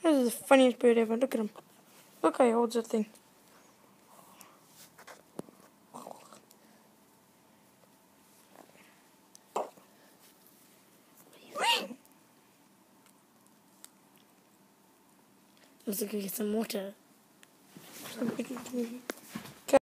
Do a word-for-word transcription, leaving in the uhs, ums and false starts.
This is the funniest bird ever. Look at him. Look how he holds that thing. Let's go get some water.